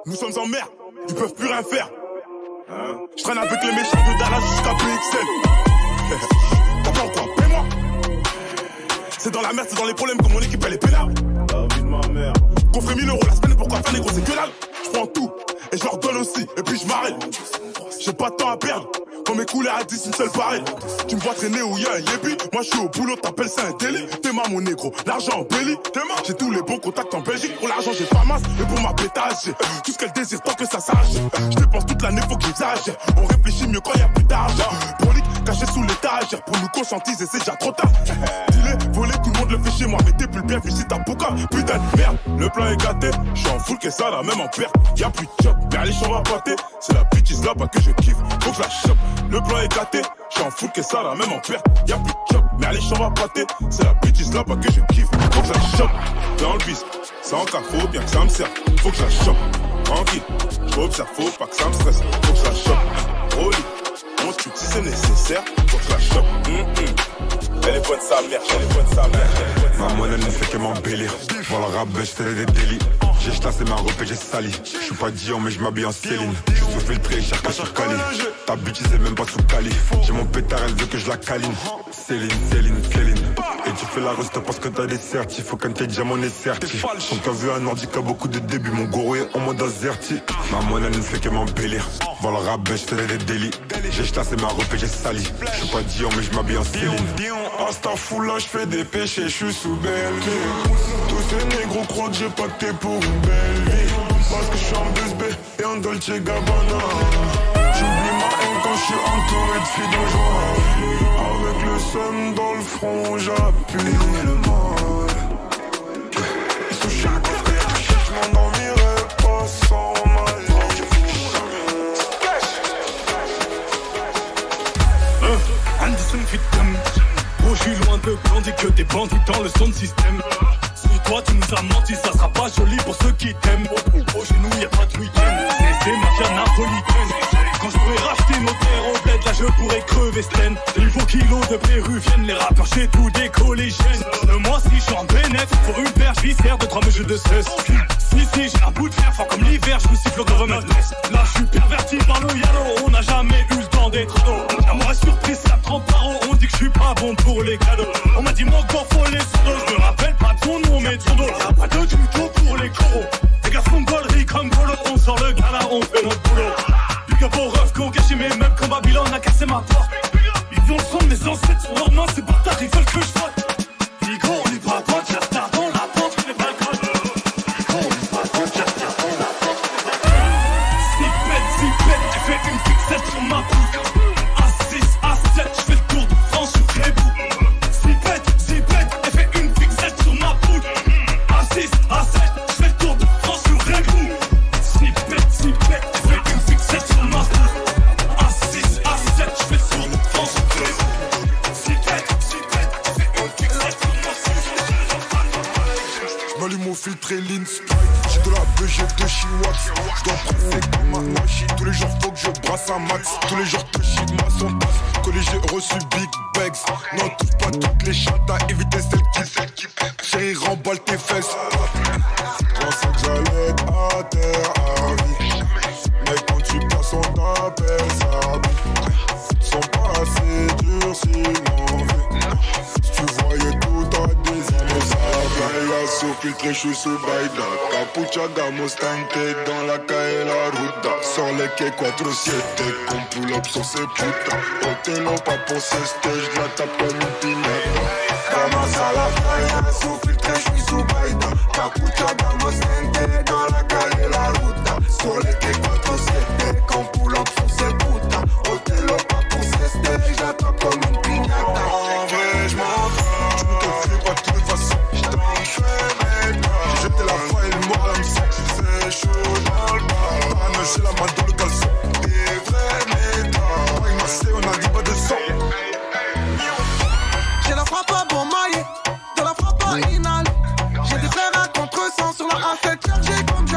Nous sommes en mer, ils peuvent plus rien faire. Je traîne avec les méchants de Dallas jusqu'à PXL. T'as peur quoi? Paie-moi. C'est dans la merde, c'est dans les problèmes que mon équipe elle est pénale. La vie de ma mère. Qu'on ferait 1000 € la semaine, pourquoi faire négro, c'est que dalle. Je prends tout et je leur donne aussi, et puis je m'arrête. J'ai pas de temps à perdre. Quand mes couleurs à 10, une seule pareille. Tu me vois traîner où y'a un yébi. Moi je suis au boulot, t'appelles ça un délit. T'es ma mon négro, l'argent en belly. J'ai tous les bons contacts en Belgique. Pour l'argent j'ai pas masse, et pour ma pétage j'ai tout ce qu'elle désire tant que ça sache. Je dépense toute l'année, faut que j'exagère. On réfléchit mieux quand y'a plus d'argent. Brolique caché sous l'étage. Pour nous conscientiser c'est déjà trop tard. Dealer, voler, tout le monde le fait chez moi. Mais t'es plus bien vu si t'as pouka. Putain de merde, le plan est gâté. J'suis en full que ça la même en perte. Y'a plus de job, mais les chambres à pâter. C'est la bitch là-bas que je kiffe. Faut que je la chope. Le plan est gâté, j'en fous que ça la même en perte. Y'a plus de job, mais allez chambres à pâter. C'est la bitch là-bas que je kiffe. Faut que je la chope. Dans le bis, ça en cas, faut bien que ça me serve. Faut que je la chope. Tranquille, j'observe, faut pas que ça me stresse. Faut que je la chope. Rolly, on tue si c'est nécessaire. Faut que je la chope. Elle est bonne sa mère, elle est bonne sa mère. Ma monnaie ne fait que m'embellir. Voilà le rap, je fais des délits. J'ai tassé ma robe et j'ai sali. Je suis pas Dion mais je m'habille en Céline. Je suis sous-filtré, cher que sur Cali. Ta bitch c'est même pas sous Cali. J'ai mon pétard, elle veut que je la câline. Céline. Et tu fais la reste parce que t'as des certifs. Faut qu'un t'es diamant est certif. Quand t'as vu un ordi qui a beaucoup de débuts. Mon goro est en mode azerti. Ma monnaie ne fait que m'embellir. Voilà le rap, je fais des délits. J'ai tassé ma robe et j'ai sali. Je suis pas Dion mais je m'habille en Céline. Hasta foula, je fais des péchés, je suis sous belle vie. Tous ces négros croient que j'ai pacté pour une belle vie. Parce que je suis en BSB et en Dolce Gabbana. J'oublie ma haine quand je suis entouré de filles de joie. Avec le seum dans le front, j'appuie le mal. Sous chaque côté, je m'endormirai pas sans ma vie. Anderson fit comme. Gros, je suis loin de bandits que des bandits dans le son système. Si toi tu nous as menti, ça sera pas joli pour ceux qui t'aiment. Au genou y'a pas de week-end, c'est mafia napolitaine. Quand je pourrais racheter nos terres au bled, là je pourrais crever Sten. Il faut kilos de péruviennes, les rappeurs chez tous des collégiennes. De moi si je suis en bénéf, faut une paire, je viscère de 3 mesures de cesse. Si j'ai un bout de fer fort comme l'hiver, je me siffle le government. Là je suis perverti par le yellow, on n'a jamais eu le temps d'être ado. L'amour est surprise, ça 30 tarots, on dit que je suis pas bon pour les cadeaux. On m'a dit mon corps faut les sodos, je me rappelle pas de ton nom mais de son dos. Y'a pas de tuto pour les coraux, les gars font gollerie comme Polo. On sort le gala, on fait notre boulot. Big up aux refs qui ont caché mes meubles quand Babylone a cassé ma porte. Ils vont le son de mes ancêtres sur leurs mains, ces bâtards ils veulent que je vote. Nico, on est pas potes, j'ai retard dans la pente, je fais pas le code. Nico, on est pas potes, j'ai retard dans la pente, je fais pas le code. Zipette, j'ai fait une fixette sur ma pouce. A6, A7, je fais le tour de France, je fais bout. Zipette, j'ai fait une fixette sur ma pouce. A6, A7, je fais le tour de France, je fais bout. Zipette, j'ai fait une fixette sur ma pouce. A6, A7, je fais le tour de France, je fais bout. Zipette, j'ai fait une fixette sur ma pouce. J'm'allume au filtre et lean strike. J'ai de la BG de Chiwax. J'dois presser comme un machi. Tous les jours faut que je brasse un max. Tous les jours que j'y ma son tasse. Collé j'ai reçu big bags. Non touche pas toutes les chattes. À éviter celles qui chérie remballe tes fesses. Pensais que j'allais être à terre à vie. Mais quand tu passes on t'appelle ça. Sont pas assez durs sinon si tu voyais tout à des années ça. Baila sous filtré, je suis sous baida. Capucha gamos tanque dans la calle la ruta. Sur les quais 4-7 qu'on pull up sur ces putains. Otelo pas pour ce stage, la tape comme une pignata. Gamos à la baila sous filtré, je suis sous baida. Capucha gamos tanque dans la calle la ruta. Sur les quais 4-7 qu'on pull up sur ces putains. Otelo pas pour ce stage, la tape comme une pignata. En vrai je m'en fous, tu me fais pas de toute façon. J'ai jeté la faille, moi la me sent. C'est chaud dans le bar. J'ai la main dans le caleçon. Des vrais métal. Il m'a sait, on arrive à 200. J'ai la frappe à bon maillet, de la frappe à inhale. J'ai des frères à contre-sens sur la A7 chargée comme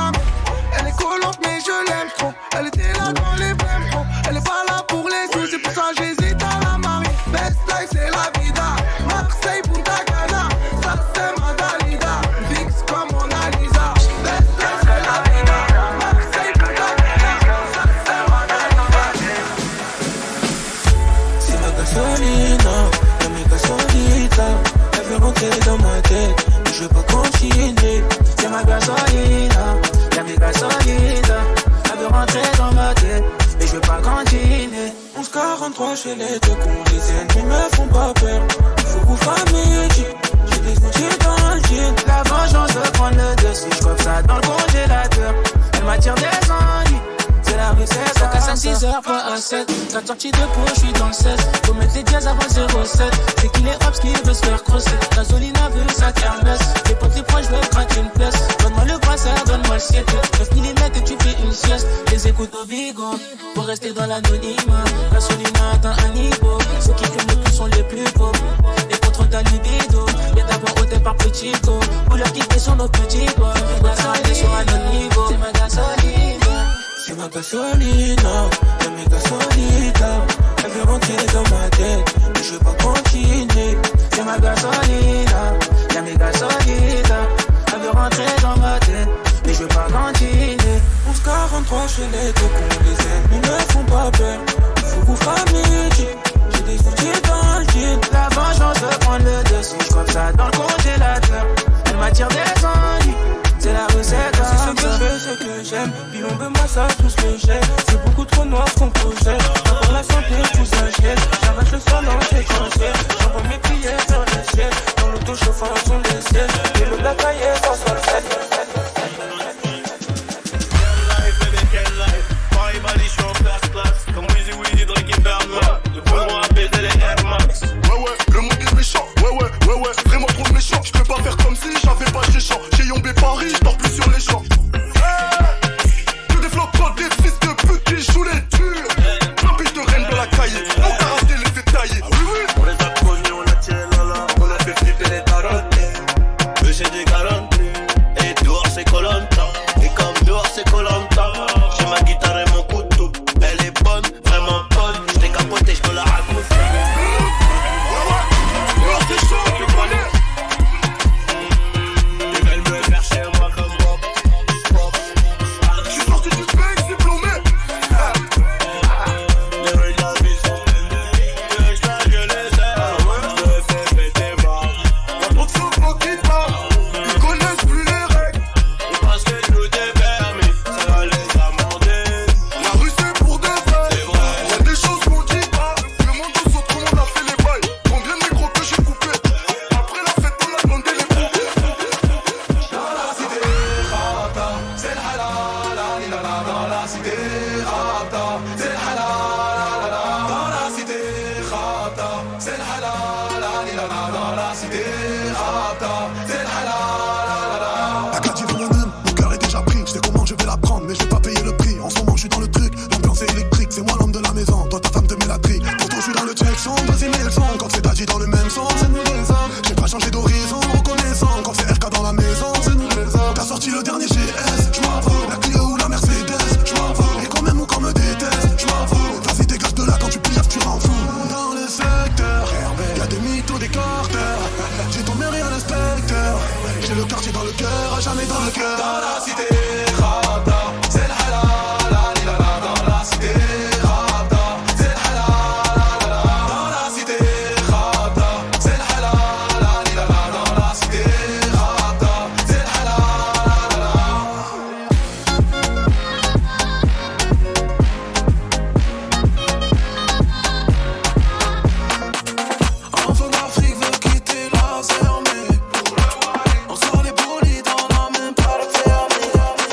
243 chez les deux cons, les ennemis me font pas peur. Faut vous famille, j'ai des outils dans le jean. La vengeance veut prendre le dessus, j'coiffe ça dans le congélateur. Elle m'attire des ennuis, c'est la rue, c'est ça. 5 à 6 heures, pas à 7. 4 sorties de peau, j'suis dans le 16. Faut mettre les dièses avant 07. C'est qu'il est hops qui veut se faire crosser. La Zoline a vu sa kermesse. Les potes les proches veulent gratter une pièce. Donne-moi le brassard, donne-moi le 7. 9 mm et tu fais une sieste. Les écoutes au bigot, pour rester dans l'anonymat. La Zoline a atteint un niveau. Ceux qui fument le plus sont les plus pauvres. Les contrôles ta libido. Y'a ta voix ôtée par petit go. Couleur qui fait sur nos petits boys. La Zoline sur un autre niveau. C'est ma gasoline. C'est ma gasolina, y'a mes gasolita. Elle veut rentrer dans ma tête, mais je veux pas continuer. C'est ma gasolina, y'a mes gasolita. Elle veut rentrer dans ma tête, mais je veux pas continuer. 11-43 chez les deux cons, les ennemis me font pas peur. Faut vous famille, j'ai des outils dans le jean. La vengeance veut prendre le dessus, j'coiffe ça dans le congélateur. Elle m'attire des ennuis. C'est la recette, c'est ce que je fais, ce que j'aime. Puis on veut massage, tout ce que j'aime. C'est beaucoup trop noir ce qu'on projette. Pour la santé, tout s'achète. J'arrête le sol en séquentiel. J'envoie mes prières sur le ciel. Dans l'auto-chauffant, sont les ciels. Et le black cahier, ça soit le fait. Quelle life, Paris, Bali, je suis en first class. Comme Weezy, Weezy, Drake et Bernard. Le boulot a baisé les Air Max. Ouais, le monde est méchant. Ouais, vraiment trop méchant. Je peux pas faire comme si j'avais pas de champ. J'ai yombé Paris, je dors plus sur les champs. Que des flops, des fils de pute qui jouent les durs. Un pile de reine de la cahier. Mon karaté les fait tailler. On les a connus, on a tiré là. On a fait flipper les tarotes. Eux j'ai des garanties. Et dehors c'est Koh-Lanta. Et comme dehors c'est Koh-Lanta. J'ai ma guitare et mon couteau. Elle est bonne, vraiment bonne. J't'ai capoté, j'me la raconte. Dehors c'est chaud, tu connais. Ils veulent me faire chez moi comme Bob. Je suis sorti du bec, diplômé. Les rues de la vie sont que je la gueule les airs. Je me fais péter mal. Y'a trop de sauts qui parlent. Ils connaissent plus les règles. Et parce que tout est permis, ça va les amender. La rue c'est pour de vrai. C'est vrai. Y'a des choses qu'on dit pas. Le monde au saut, tout le monde a fait les bails. Combien de micros que j'ai coupé. Après la fête, on a demandé les coups. Dans la cité, Rata, c'est le halal, la dans la cité, Rata, c'est le halal, dans la cité, Rata, c'est le halal, la dans la cité, Rata, c'est le halal. La gadget dans mon âme, mon cœur est déjà pris. Je sais comment je vais la prendre, mais je vais pas payer le prix. En ce moment, je suis dans le truc, l'ambiance est électrique. C'est moi l'homme de la maison, toi ta femme de mélatrique. Pourtant, je suis dans le check son, vas-y, mets le son. Quand c'est Daddy dans le même sens, c'est nous les hommes. J'ai pas changé d'horizon, reconnaissant. Quand c'est RK dans la maison, c'est nous les hommes. T'as sorti le dernier GS, je m'en fous. La Clio ou la Mercedes, je m'en fous. Et quand même ou qu'on me déteste, je m'en fous. Vas-y, dégage de là quand tu plies, tu rends fou. Dans le secteur, y'a des mythos, des carters. J'ai tombé rien inspecteur. J'ai le quartier dans le cœur, jamais dans le cœur. Dans la cité, Rata, c'est le halal, dans la cité, Rata, c'est le halal, dans la cité, Rata, c'est le halal, dans la cité, Rata, c'est le halal. Enfin l'Afrique veut quitter la Zermie. On sort les bolides, on a même pas le permis.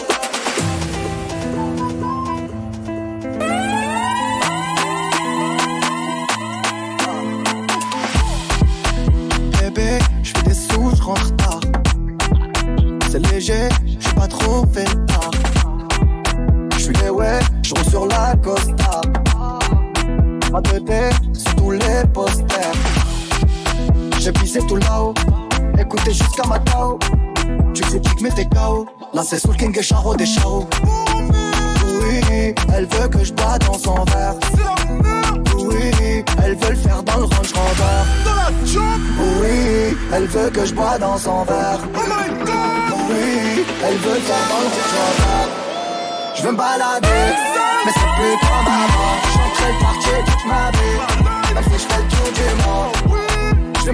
Bébé, j'fais des sous, j'rentre tard. C'est léger, j'suis pas trop fait tard. J'suis les ouais, j'roule sur la Costa. Ma bébé, sur tous les posters. J'ai pissé tout là-haut, écoutez jusqu'à ma tao. Tu critiques mais t'es KO. Là c'est Soul King et Charo des Charo. Oui, elle veut que je bois dans son verre. Oui, elle veut le faire dans le Range Rover. Oui, elle veut que je bois dans son verre. Oui, elle veut le faire dans le Range Rover. Je veux me balader, mais c'est plus comme avant. J'entrais le quartier toute ma vie, même si je fais le tour du monde. Je veux me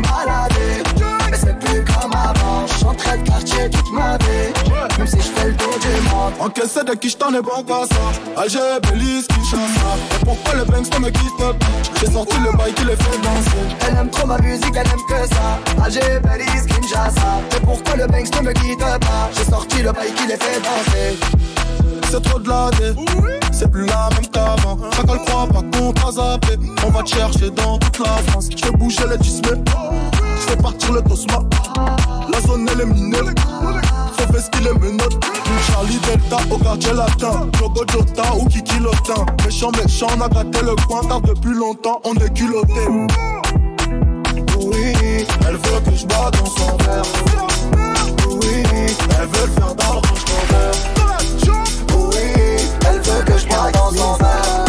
balader, mais c'est plus comme avant. J'entrais le quartier toute ma vie, même si je fais le tour du monde. Encaissé de qui j't'en ai bon qu'à ça. Alger, Belize, Kinshasa. Et pourquoi le Banks me quitte pas? J'ai sorti le bail qui les fait danser. Elle aime trop ma musique, elle aime que ça. Alger, Belize, Kinshasa. Et pourquoi le Banks ne me quitte pas? J'ai sorti le bail qui les fait danser. C'est trop de la dé, c'est plus la même qu'avant. Chacun le croit pas qu'on t'a zappé. On va te chercher dans toute la France. J'fais bouger les tismés, j'fais partir le tosma. La zone elle est minée, faut faire ce qu'il est menottes. Charlie Delta au quartier latin, Jogo Jota ou Kiki Lotin. Méchant, on a gâté le coin car depuis longtemps on est culotté. Oui, elle veut que je bois dans son verre. oui, elle veut le faire d'argent, je verre. elle veut que je bois dans son verre.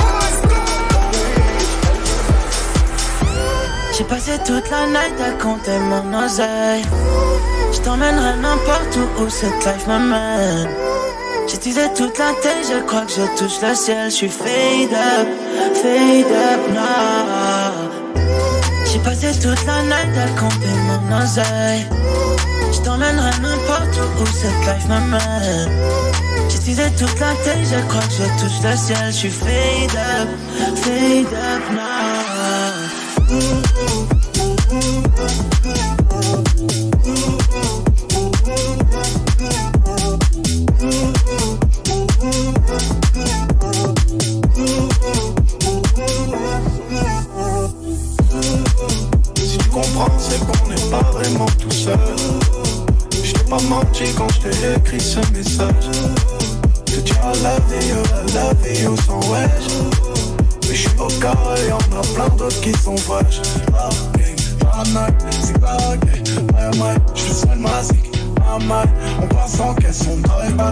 J'ai passé toute la night à compter mon oseille. Je t'emmènerai n'importe où cette life m'amène. J'ai teasé toute la tête, je crois que je touche le ciel. J'suis fade up now. J'ai passé toute la night à compter mon oseille. Je t'emmènerai n'importe où cette life m'amène. J'ai teasé toute la tête, je crois que je touche le ciel. J'suis fade up now. Si tu comprends, c'est qu'on n'est pas vraiment tout seul. Je t'ai pas menti quand je t'ai écrit ce message. Je dis I love you sans wesh. Mais je suis au carré, y'en a plein d'autres qui sont fraîches. C'est pas ok, je suis seul magique. On passe en caisse, on travaille mal.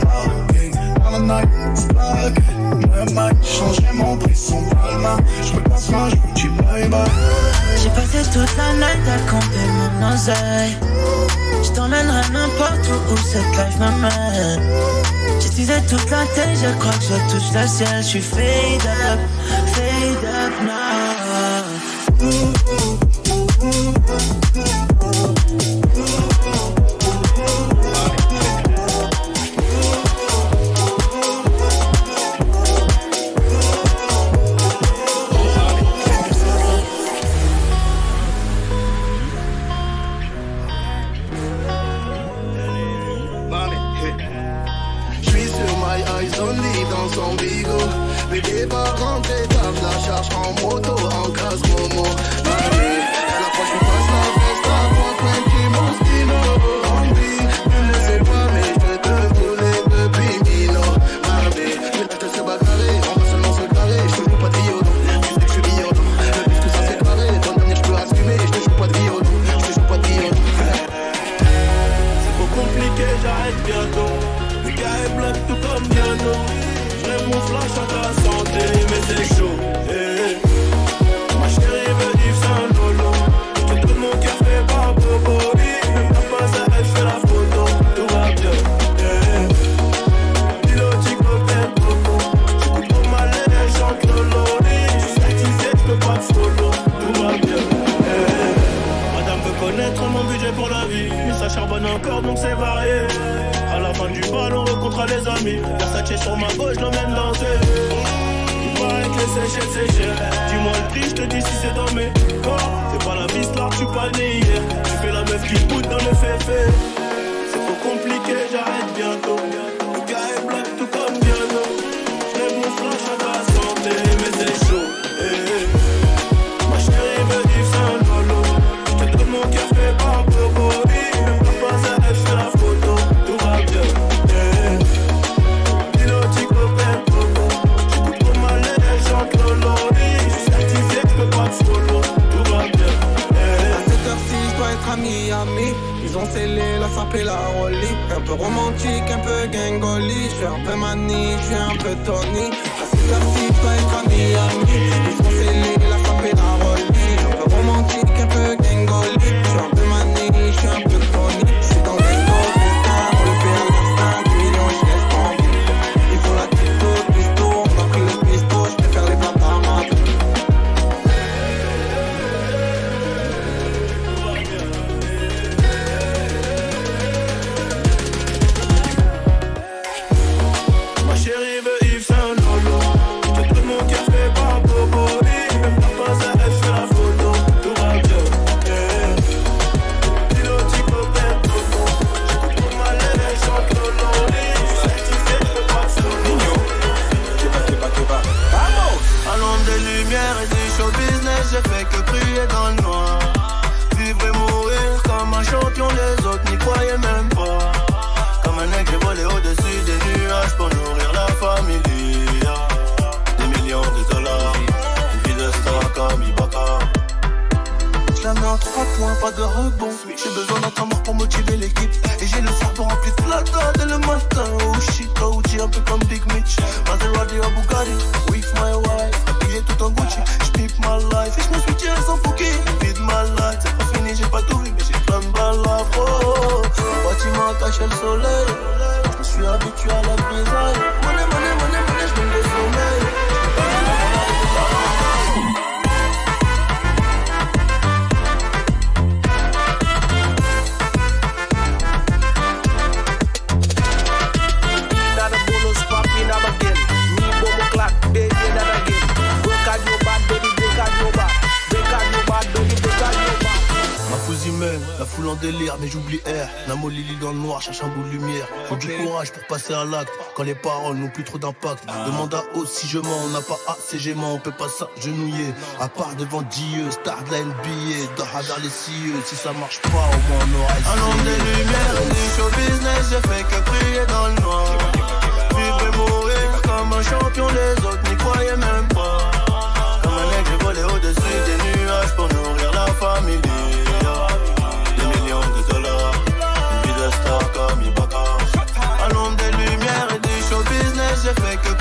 C'est pas ok, changer mon prix sans palma. Je repasse ma, je vous dis bye bye. J'ai passé toute la night à compter mon oseille. Je t'emmènerai n'importe où cette life m'amène. J'ai teasé toute la tête, je crois que je touche le ciel. J'suis fade up now. Dans son bigot, mais des parents t'étapent la charge en moto, en casse momo. Elle approche, me passe la veste à point, qui mostino. Envie, ne le sais pas, mais je te voulais depuis Mino. Mardi, mais là je te sais bagarrer, on va seulement se carrer. Je te joue pas de violon, tu sais que je suis violon. Le plus que ça c'est carré, bonne dernière je peux assumer. Je te joue pas de violon, je te joue pas de violon. C'est trop compliqué, j'arrête bientôt. Le gars est black tout comme Diano. J'lève mon flash à ta santé, mais c'est chaud. Ma chérie me dit c'est un lolo. J'te donne mon cœur fait par bobo. Même pas ça, elle fait la photo. Tout va bien. Pilotique l'hôtel Coco. J'écoute pour ma laine, elle chante lolo. Tu sais, j'te pas de solo. Tout va bien. Madame veut connaître mon budget pour la vie. Mais ça charbonne encore donc c'est varié. À la fin du bal, on rencontre les amis. Versace sur ma gauche, l'emmène danser. Il paraît que c'est cher. Dis-moi le prix, je te dis si c'est dans mes corps. C'est pas la vie, là, je suis pas né hier. Tu fais la meuf qui boude dans le féfé. C'est trop compliqué, j'arrête bientôt. Le gars est black tout comme Diano. J'lève mon flash à ta santé, mais c'est chaud. Ma chérie me dit c'est un lolo. J'te donne mon cœur fait par bobo. Même pas ça, elle fait la photo. Tout va bien. Pilotique l'hôtel Coco. J'écoute pour ma laine, elle chante lolo. Je suis certifié, j'peux pas de solo. Tout va bien. À cette heure-ci, je dois être à Miami. Ils ont scellé la sape et la rollie. Un peu romantique, un peu gangoli. Je suis un peu mani, je suis un peu Tony. À cette heure-ci, je dois être à Miami. Ils ont scellé la sape et la rollie. Un peu romantique, un peu gangoli. Je suis un peu mani, je suis un peu Tony. Je suis dans les stores, pour le père l'instinct. 10 millions, je laisse tomber. Ils font la typo, pisto. On a pris le pisto, je préfère les plats à ma vie. pas de loin, pas de rebond. J'ai besoin d'un temps mort pour motiver l'équipe. Et j'ai le cerveau rempli de flatta dès le matin. Oh shit, OG, un peu comme Big Mitch. Maserati ou Bugatti, with my wife. Habillé tout en Gucci, j'pipe ma life. Et j'me suis tiré sans fouki, vide ma life. C'est pas fini, j'ai pas tout vu, mais j'ai plein de balles à faux. Bâtiment caché le soleil. Je suis habitué à la grisaille. Money, money, money, money, j'm'aime le sommeil. La foule en délire, mais j'oublie R. Namo Lily dans le noir, cherche un bout de lumière. Faut du courage pour passer à l'acte, quand les paroles n'ont plus trop d'impact. Demande à haut si je mens, on n'a pas assez gément, on peut pas s'agenouiller. À part devant Dieu, star de la NBA, dehors vers les cieux. Si ça marche pas, au moins on aura essayé. Un homme des lumières, du show business, j'ai fait que prier dans le noir. Vivre et mourir comme un champion, les autres n'y croyaient même pas. Comme un mec, j'ai volé au-dessus des nuages pour nourrir la famille. Comme Ibaka. À l'ombre des lumières et du show business, j'ai fait que